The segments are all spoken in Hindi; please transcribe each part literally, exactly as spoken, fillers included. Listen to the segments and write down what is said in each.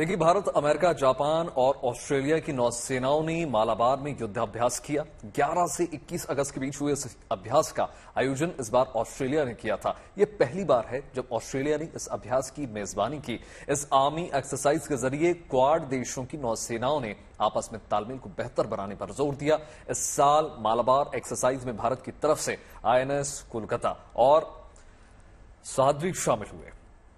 देखिए, भारत, अमेरिका, जापान और ऑस्ट्रेलिया की नौसेनाओं ने मालाबार में युद्धाभ्यास किया। ग्यारह से इक्कीस अगस्त के बीच हुए इस अभ्यास का आयोजन इस बार ऑस्ट्रेलिया ने किया था। यह पहली बार है जब ऑस्ट्रेलिया ने इस अभ्यास की मेजबानी की। इस आर्मी एक्सरसाइज के जरिए क्वाड देशों की नौसेनाओं ने आपस में तालमेल को बेहतर बनाने पर जोर दिया। इस साल मालाबार एक्सरसाइज में भारत की तरफ से आईएनएस कोलकाता और साध्वी शामिल हुए।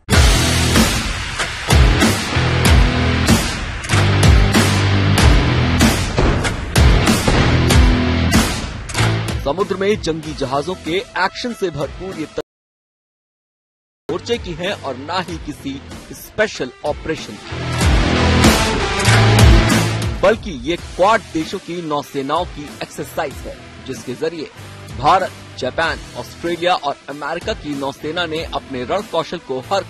समुद्र में जंगी जहाजों के एक्शन से भरपूर ये मोर्चे की है और ना ही किसी स्पेशल ऑपरेशन की, बल्कि ये क्वाड देशों की नौसेनाओं की एक्सरसाइज है, जिसके जरिए भारत, जापान, ऑस्ट्रेलिया और अमेरिका की नौसेना ने अपने रण कौशल को हर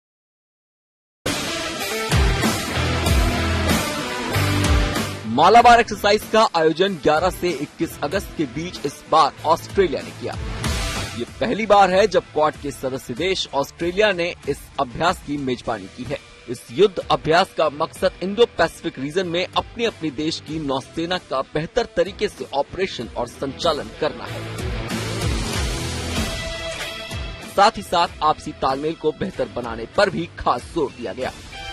मालाबार एक्सरसाइज का आयोजन ग्यारह से इक्कीस अगस्त के बीच इस बार ऑस्ट्रेलिया ने किया। ये पहली बार है जब क्वाड के सदस्य देश ऑस्ट्रेलिया ने इस अभ्यास की मेजबानी की है। इस युद्ध अभ्यास का मकसद इंडो पैसिफिक रीजन में अपने अपने देश की नौसेना का बेहतर तरीके से ऑपरेशन और संचालन करना है। साथ ही साथ आपसी तालमेल को बेहतर बनाने पर भी खास जोर दिया गया।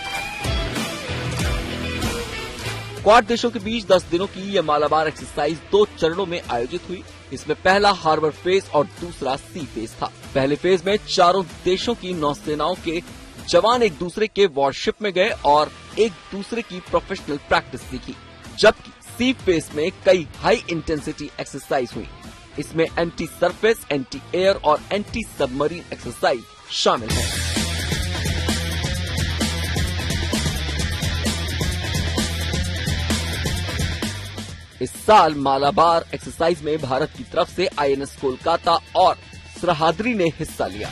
क्वाड देशों के बीच दस दिनों की यह मालाबार एक्सरसाइज दो चरणों में आयोजित हुई। इसमें पहला हार्बर फेज और दूसरा सी फेज था। पहले फेज में चारों देशों की नौसेनाओं के जवान एक दूसरे के वॉरशिप में गए और एक दूसरे की प्रोफेशनल प्रैक्टिस सीखी, जबकि सी फेज में कई हाई इंटेंसिटी एक्सरसाइज हुई। इसमें एंटी सरफेस, एंटी एयर और एंटी सबमरीन एक्सरसाइज शामिल है। इस साल मालाबार एक्सरसाइज में भारत की तरफ से आईएनएस कोलकाता और सह्याद्री ने हिस्सा लिया।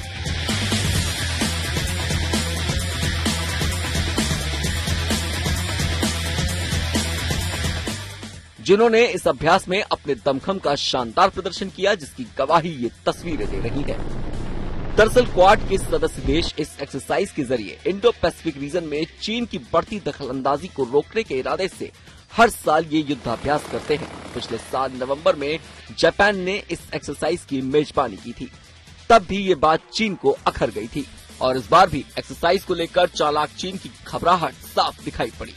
जिन्होंने इस अभ्यास में अपने दमखम का शानदार प्रदर्शन किया, जिसकी गवाही ये तस्वीरें दे रही है। दरअसल क्वाड के सदस्य देश इस एक्सरसाइज के जरिए इंडो पैसिफिक रीजन में चीन की बढ़ती दखलंदाजी को रोकने के इरादे से हर साल ये युद्धाभ्यास करते हैं। पिछले साल नवंबर में जापान ने इस एक्सरसाइज की मेजबानी की थी, तब भी ये बात चीन को अखर गई थी और इस बार भी एक्सरसाइज को लेकर चालाक चीन की घबराहट साफ दिखाई पड़ी।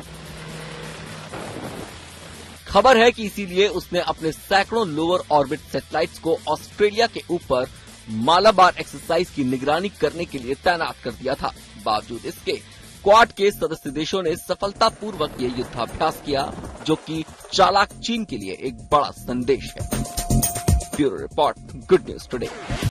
खबर है कि इसीलिए उसने अपने सैकड़ों लोअर ऑर्बिट सैटेलाइट्स को ऑस्ट्रेलिया के ऊपर मालाबार एक्सरसाइज की निगरानी करने के लिए तैनात कर दिया था। बावजूद इसके क्वाड के सदस्य देशों ने सफलतापूर्वक ये युद्धाभ्यास किया, जो कि चालाक चीन के लिए एक बड़ा संदेश है। Bureau report, good news today.